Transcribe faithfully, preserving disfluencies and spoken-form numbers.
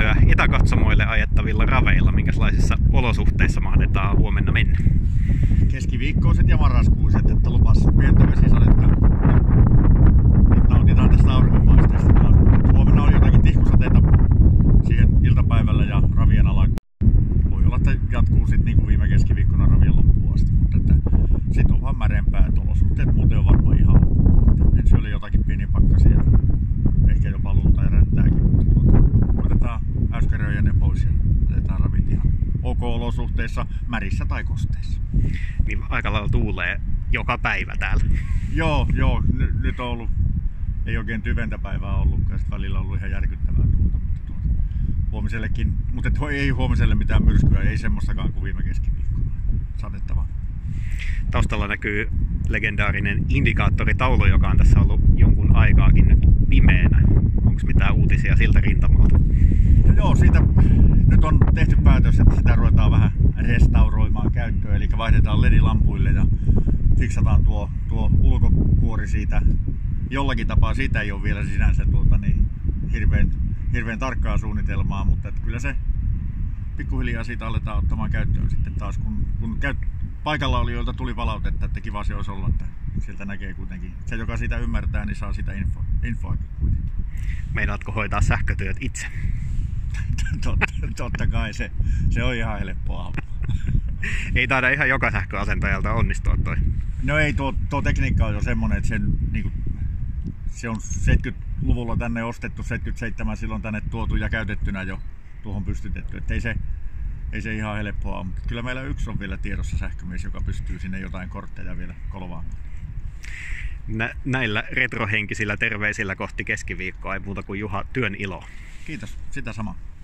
käyttöä etäkatsomoille ajettavilla raveilla. Minkälaisissa olosuhteissa mahdetaan huomenna mennä? Keskiviikkoiset ja marraskuiset, että lupas pientä vesisadetta. Nyt nautitaan tästä auringonpaisteesta taas. Huomenna on jotakin tihkusateita siihen iltapäivällä ja ravien alakuun. Voi olla, että jatkuu sitten niin kuin viime keskiviikkona ravien loppuun asti, mutta sitten on vaan märempää, että olosuhteet muuten on varmaan ihan ok. Ensin oli jotakin pieniä pakkasia, ehkä jopa lunta ja räntääkin, mutta tuota, koitetaan äyskäröjä ne pois ja jätetään ravit ihan ok-olosuhteissa, märissä tai kosteissa. Niin aika lailla tuulee joka päivä täällä. Joo, joo. N- nyt on ollut, ei oikein tyventä päivää ollutkaan, ja välillä on ollut ihan järkyttävää tuulta, mutta tuota, huomisellekin, mutta tuo ei huomiselle mitään myrskyä, ei semmoistakaan kuin viime keskiviikkona. Sadetta vaan. Taustalla näkyy legendaarinen indikaattoritaulu, joka on tässä ollut jonkun aikaakin nyt pimeänä. Onko mitään uutisia siltä rintamalta? No joo, siitä nyt on tehty päätös, että sitä ruvetaan vähän restauroimaan käyttöön, eli vaihdetaan L E D-lampuille ja fiksataan tuo, tuo ulkokuori siitä. Jollakin tapaa siitä ei ole vielä sinänsä tuota, niin hirveän, hirveän tarkkaa suunnitelmaa, mutta että kyllä se pikkuhiljaa siitä aletaan ottamaan käyttöön sitten taas, kun, kun käyt, paikalla oli, joilta tuli palautetta, että kiva se olisi olla, että sieltä näkee kuitenkin. Se, joka sitä ymmärtää, niin saa sitä info, infoakin kuitenkin. Meinaatko hoitaa sähkötyöt itse? totta, totta kai se, se on ihan helppoa. Ei taida ihan joka sähköasentajalta onnistua toi. No ei, tuo, tuo tekniikka on jo semmonen, että sen, niin kuin, se on seitsemänkymmentäluvulla tänne ostettu, seitsemänkymmentäseitsemän silloin tänne tuotu ja käytettynä jo tuohon pystytetty. Että ei se, ei se ihan helppoa, mutta kyllä meillä yksi on vielä tiedossa sähkömies, joka pystyy sinne jotain kortteja vielä kolvaamaan. Nä, näillä retrohenkisillä terveisillä kohti keskiviikkoa ei muuta kuin Juha, työn ilo. Kiitos, sitä samaa.